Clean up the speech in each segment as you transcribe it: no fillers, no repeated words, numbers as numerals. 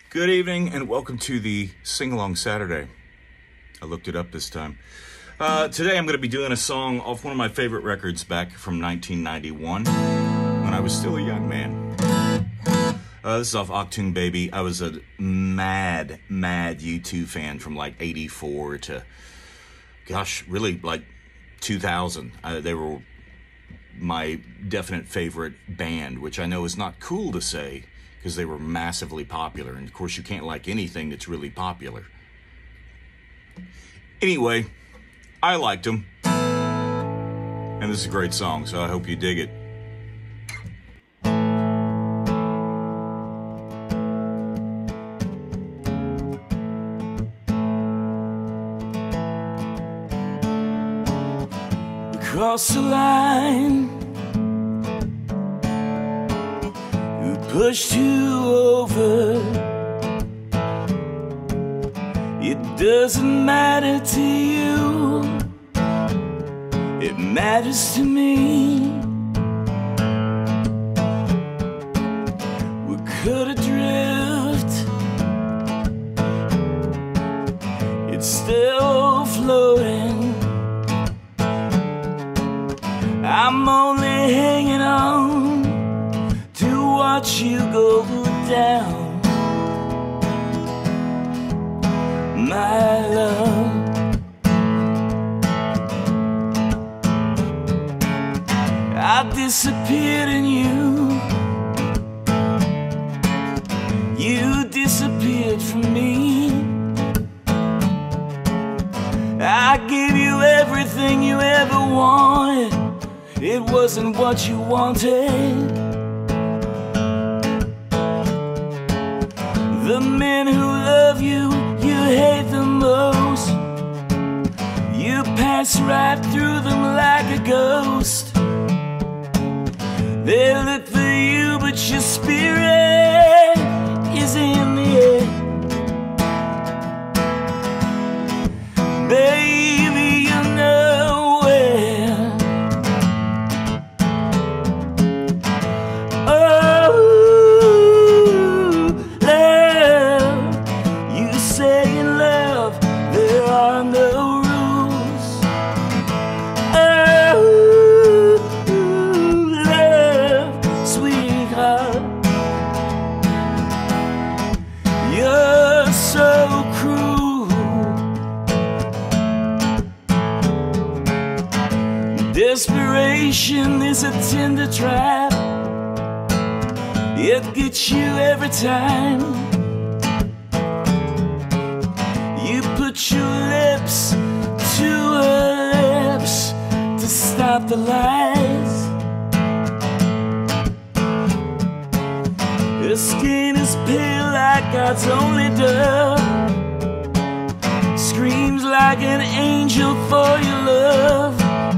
Good evening and welcome to the Sing-Along Saturday. I looked it up this time. Today I'm going to be doing a song off one of my favorite records back from 1991 when I was still a young man. This is off Achtung Baby. I was a mad U2 fan from like 84 to, gosh, really like 2000. They were my definite favorite band, which I know is not cool to say because they were massively popular. And of course you can't like anything that's really popular. Anyway, I liked them. And this is a great song, so I hope you dig it. Across the line, who pushed you over? It doesn't matter to you, it matters to me. We could adrift, it's still floating. I'm only hanging on to watch you go down, my love. I disappeared in you, you disappeared from me. I gave you everything you ever wanted, it wasn't what you wanted. The men who love you, you hate the most. You pass right through them like a ghost. They look for you, but your spirit is in the air. Baby, you know where. Oh, love, you say in love there are no rules. Oh, love, sweetheart, you're so cruel. Desperation is a tender trap, it gets you every time. You put your lips to her lips to stop the lies. Her skin is pale like God's only dove, screams like an angel for your love.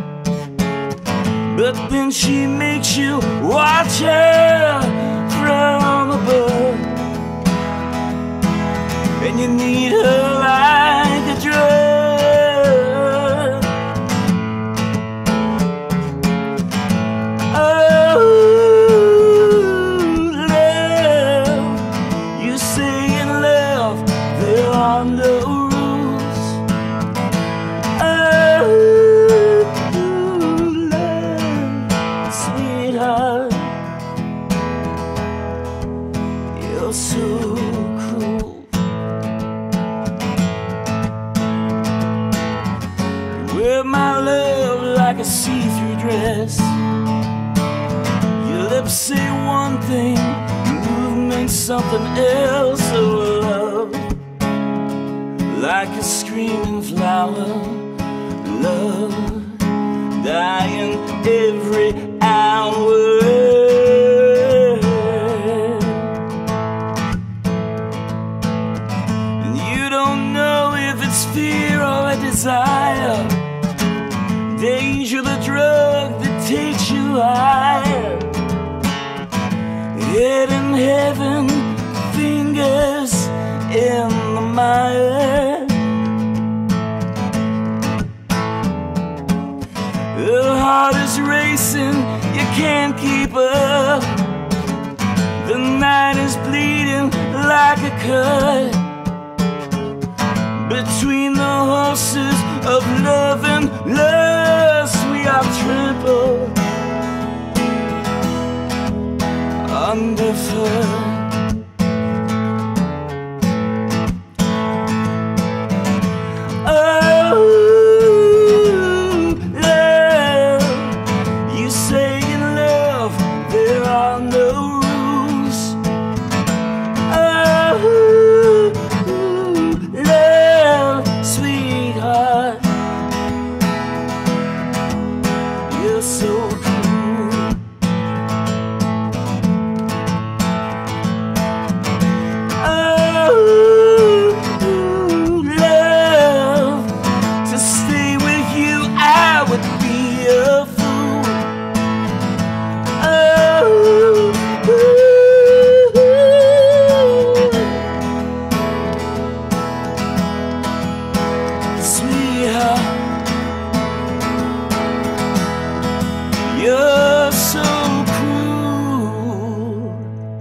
But then she makes you watch her from above, and you need her like a drug. Oh, love, you say in love there are no rules. Oh, sweetheart, you're so cruel. You wear my love like a see-through dress. Your lips say one thing, your movement something else. Oh, love, like a screaming flower, love, dying every hour. And you don't know if it's fear or a desire. Danger, the drug that takes you higher. Head in heaven, fingers in the mire. The heart is racing, you can't keep up. The night is bleeding like a cut between the horses of love and lust. We are trampled underfoot. You're so cruel.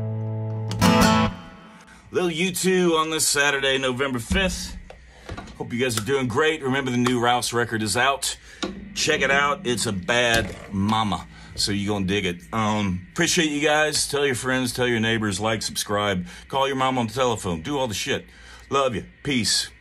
Little U2 on this Saturday, November 5th. Hope you guys are doing great. Remember, the new Rouse record is out. Check it out. It's a bad mama, so you're gonna dig it. Appreciate you guys. Tell your friends, tell your neighbors, like, subscribe, call your mom on the telephone, do all the shit. Love you. Peace.